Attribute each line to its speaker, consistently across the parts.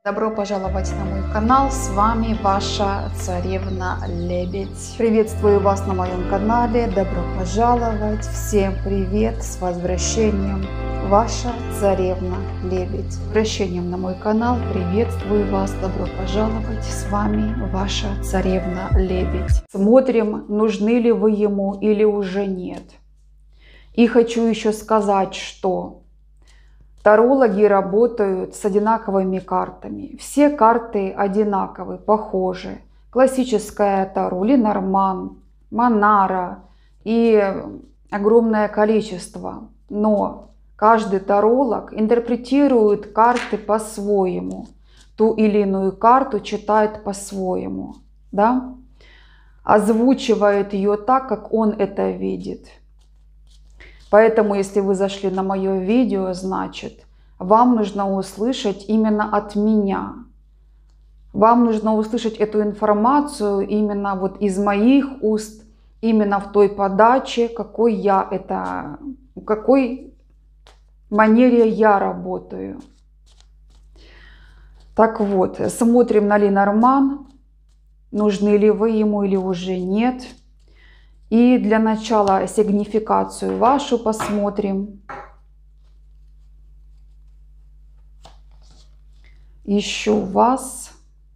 Speaker 1: Добро пожаловать на мой канал, с вами ваша царевна Лебедь. Приветствую вас на моем канале, добро пожаловать, всем привет, с возвращением, ваша царевна Лебедь. С возвращением на мой канал, приветствую вас, добро пожаловать, с вами ваша царевна Лебедь. Смотрим, нужны ли вы ему или уже нет. И хочу еще сказать, что тарологи работают с одинаковыми картами. Все карты одинаковые, похожи. Классическая Таро, Ленорман, Монара и огромное количество. Но каждый таролог интерпретирует карты по-своему. Ту или иную карту читает по-своему. Да? Озвучивает ее так, как он это видит. Поэтому, если вы зашли на мое видео, значит, вам нужно услышать именно от меня. Вам нужно услышать эту информацию именно вот из моих уст, именно в той подаче, какой в какой манере я работаю. Так вот, смотрим на Ленорман, нужны ли вы ему или уже нет. И для начала сигнификацию вашу посмотрим. Ищу вас.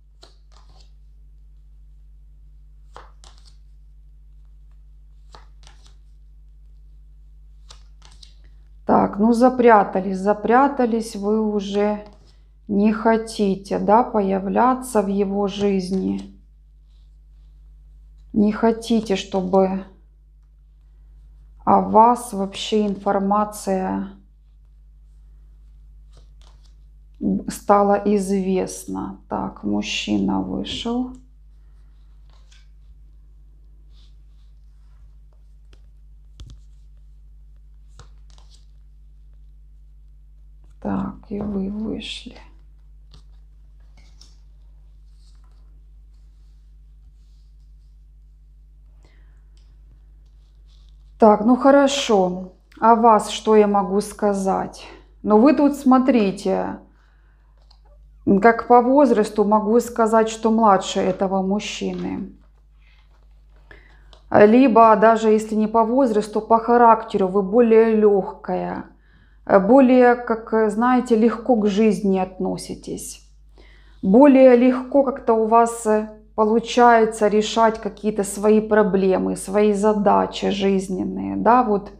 Speaker 1: Так, ну запрятались, вы уже не хотите, да, появляться в его жизни. Не хотите, чтобы о вас вообще информация стала известна. Так, мужчина вышел. Так, и вы вышли. Так, ну хорошо. О вас что я могу сказать? Но вы тут смотрите, как по возрасту могу сказать, что младше этого мужчины. Либо даже если не по возрасту, по характеру вы более легкая, более, как знаете, легко к жизни относитесь. Более легко как-то у вас получается решать какие-то свои проблемы, свои задачи жизненные, да, вот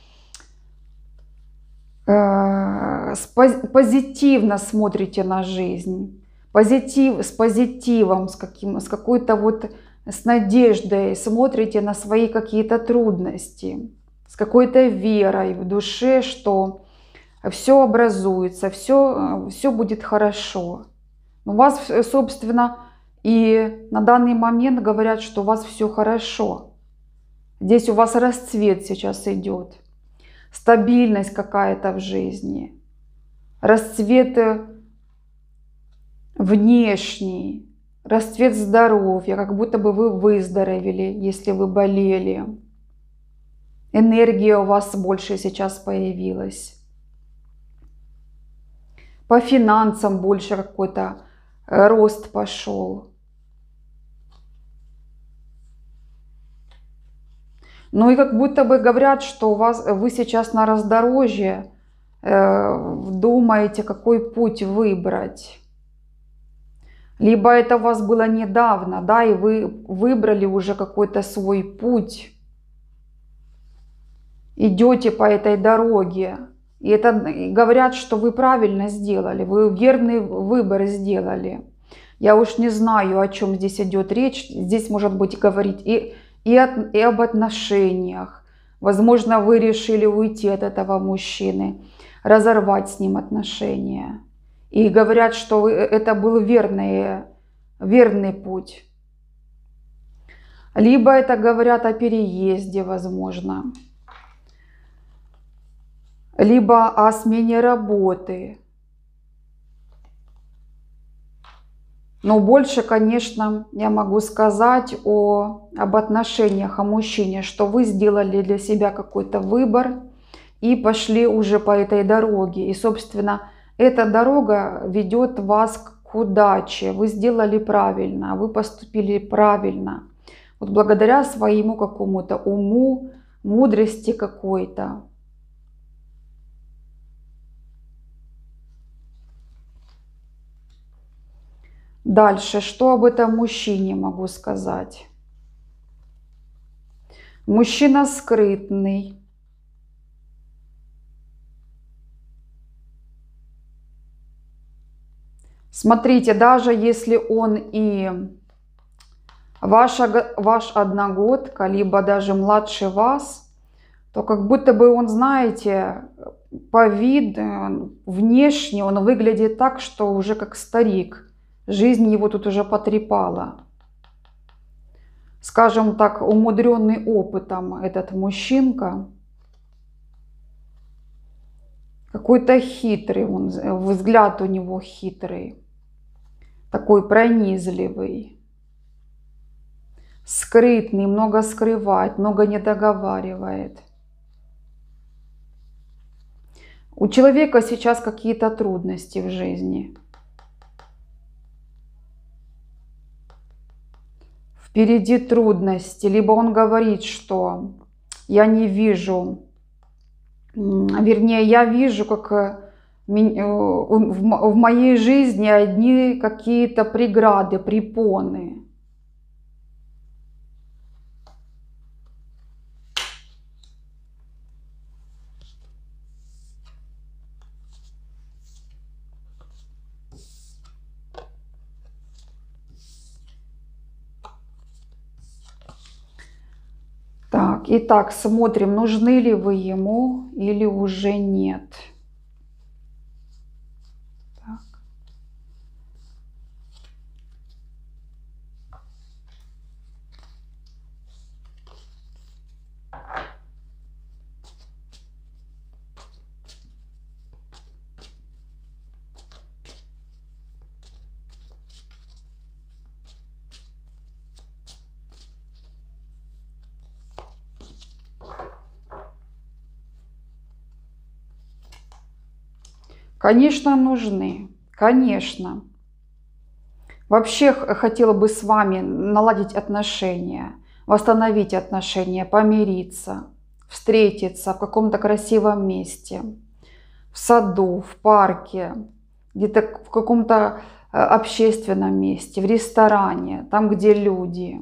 Speaker 1: позитивно смотрите на жизнь, с позитивом, с какой-то вот, с надеждой смотрите на свои какие-то трудности, с какой-то верой в душе, что все образуется, все будет хорошо. У вас, собственно, и на данный момент говорят, что у вас все хорошо. Здесь у вас расцвет сейчас идет. Стабильность какая-то в жизни. Расцвет внешний. Расцвет здоровья. Как будто бы вы выздоровели, если вы болели. Энергия у вас больше сейчас появилась. По финансам больше какой-то рост пошел. Ну и как будто бы говорят, что вы сейчас на раздорожье, думаете, какой путь выбрать. Либо это у вас было недавно, да, и вы выбрали уже какой-то свой путь. Идете по этой дороге. И это говорят, что вы правильно сделали, вы верный выбор сделали. Я уж не знаю, о чем здесь идет речь. Здесь может быть говорить и об отношениях. Возможно, вы решили уйти от этого мужчины, разорвать с ним отношения. И говорят, что это был верный путь. Либо это говорят о переезде, возможно. Либо о смене работы. Но больше, конечно, я могу сказать об отношениях, о мужчине, что вы сделали для себя какой-то выбор и пошли уже по этой дороге. И, собственно, эта дорога ведет вас к к удаче, вы сделали правильно, вы поступили правильно. Вот благодаря своему какому-то уму, мудрости какой-то. Дальше, что об этом мужчине могу сказать? Мужчина скрытный. Смотрите, даже если он и ваш одногодка, либо даже младше вас, то как будто бы он, знаете, по виду, внешне он выглядит так, что уже как старик. Жизнь его тут уже потрепала. Скажем так, умудренный опытом этот мужчинка. Какой-то хитрый, взгляд у него хитрый. Такой пронизливый. Скрытный, много скрывает, много не договаривает. У человека сейчас какие-то трудности в жизни. Впереди трудности. Либо он говорит, что я не вижу, вернее, я вижу, как в моей жизни одни какие-то преграды, препоны. Так, итак, смотрим, нужны ли вы ему или уже нет. Так. Конечно, нужны. Конечно. Вообще хотела бы с вами наладить отношения, восстановить отношения, помириться, встретиться в каком-то красивом месте, в саду, в парке, где-то в каком-то общественном месте, в ресторане, там, где люди.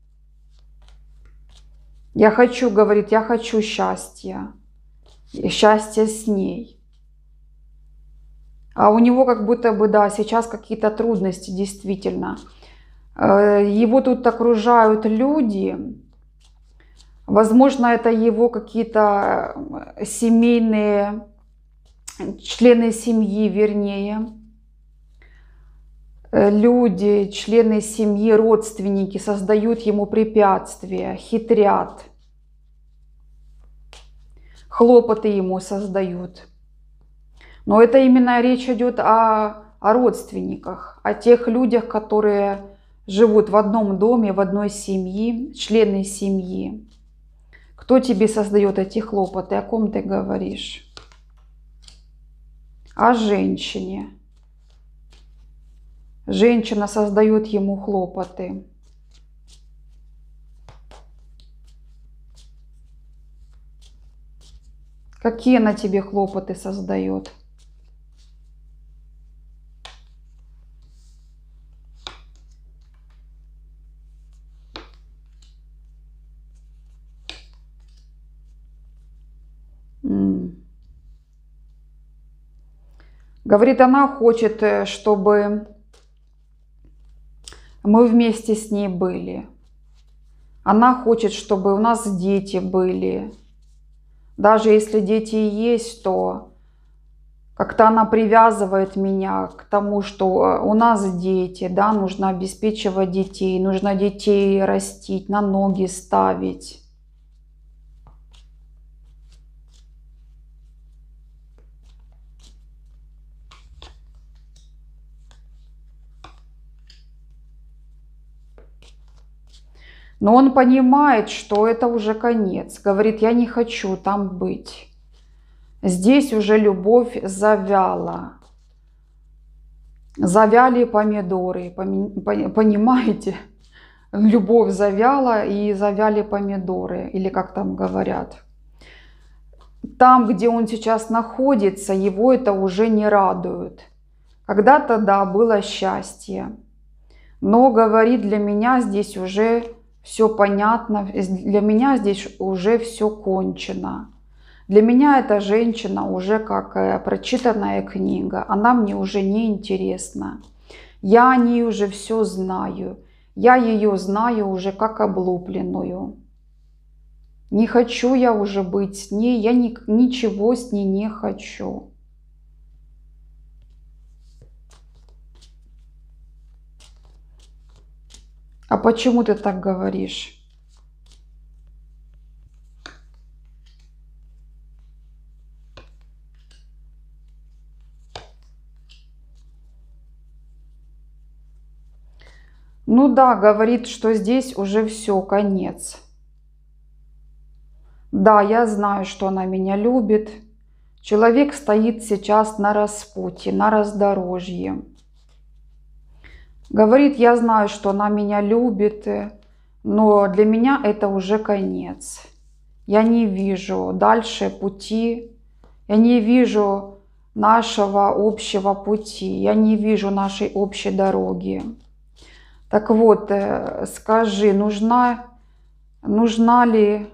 Speaker 1: Я хочу, говорит, я хочу счастья, и счастья с ней. А у него как будто бы, да, сейчас какие-то трудности, действительно. Его тут окружают люди. Возможно, это его какие-то семейные, члены семьи, вернее. Люди, члены семьи, родственники создают ему препятствия, хитрят. Хлопоты ему создают. Но это именно речь идет о родственниках, о тех людях, которые живут в одном доме, в одной семье, члены семьи. Кто тебе создает эти хлопоты? О ком ты говоришь? О женщине. Женщина создает ему хлопоты. Какие она тебе хлопоты создает? Говорит, она хочет, чтобы мы вместе с ней были. Она хочет, чтобы у нас дети были. Даже если дети есть, то как-то она привязывает меня к тому, что у нас дети, да, нужно обеспечивать детей, нужно детей растить, на ноги ставить. Но он понимает, что это уже конец. Говорит, я не хочу там быть. Здесь уже любовь завяла. Завяли помидоры, понимаете? Любовь завяла и завяли помидоры, или как там говорят. Там, где он сейчас находится, его это уже не радует. Когда-то, да, было счастье. Но, говорит, для меня здесь уже все понятно, для меня здесь уже все кончено. Для меня эта женщина уже как прочитанная книга, она мне уже не интересна. Я о ней уже все знаю, я ее знаю уже как облупленную. Не хочу я уже быть с ней, я ничего с ней не хочу. А почему ты так говоришь? Ну да, говорит, что здесь уже все, конец. Да, я знаю, что она меня любит. Человек стоит сейчас на распутье, на раздорожье. Говорит, я знаю, что она меня любит, но для меня это уже конец. Я не вижу дальше пути, я не вижу нашего общего пути, я не вижу нашей общей дороги. Так вот, скажи, нужна ли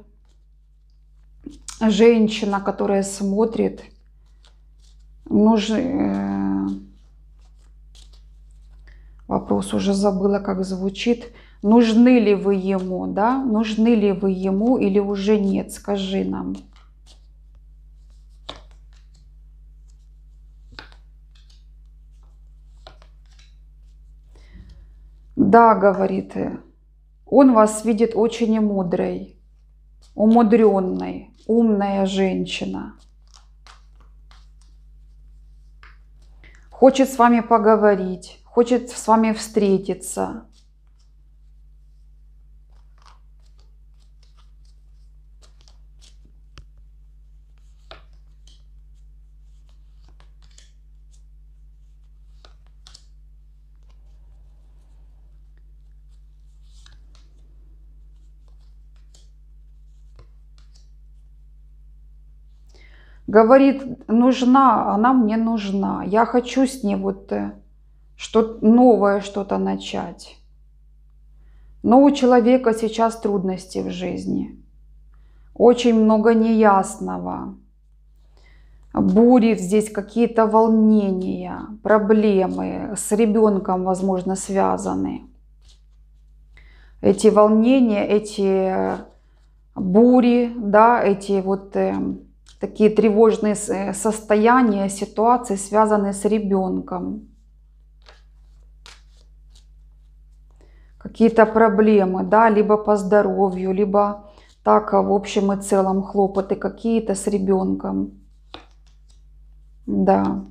Speaker 1: женщина, которая смотрит, вопрос уже забыла, как звучит. Нужны ли вы ему, да? Нужны ли вы ему или уже нет? Скажи нам. Да, говорит, он вас видит очень мудрой, умудренной, умная женщина. Хочет с вами поговорить, хочет с вами встретиться. Говорит, нужна, она мне нужна. Я хочу с ней вот что-то новое, что-то начать. Но у человека сейчас трудности в жизни. Очень много неясного. Бурит здесь какие-то волнения, проблемы с ребенком, возможно, связаны. Эти волнения, эти бури, да, эти вот такие тревожные состояния, ситуации, связанные с ребенком. Какие-то проблемы, да, либо по здоровью, либо так в общем и целом хлопоты какие-то с ребенком. Да.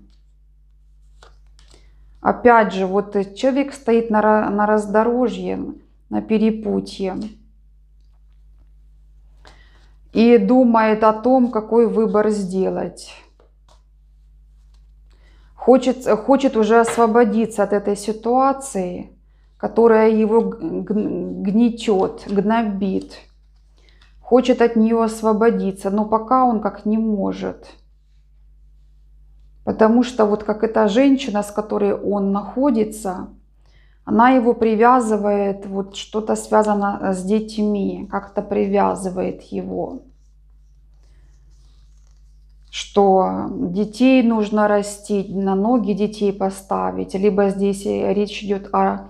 Speaker 1: Опять же, вот человек стоит на раздорожье, на перепутье. И думает о том, какой выбор сделать. Хочет уже освободиться от этой ситуации, которая его гнетет, гнобит. Хочет от нее освободиться, но пока он как не может. Потому что вот как эта женщина, с которой он находится, она его привязывает, вот что-то связано с детьми, как-то привязывает его. Что детей нужно растить, на ноги детей поставить. Либо здесь речь идет о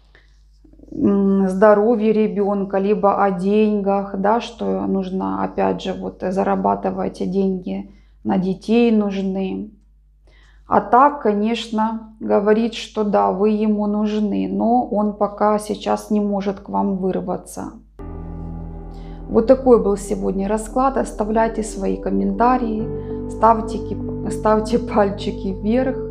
Speaker 1: здоровье ребенка, либо о деньгах, да, что нужно, опять же, вот зарабатывать деньги на детей нужны. А так, конечно, говорит, что да, вы ему нужны, но он пока сейчас не может к вам вырваться. Вот такой был сегодня расклад. Оставляйте свои комментарии, ставьте пальчики вверх.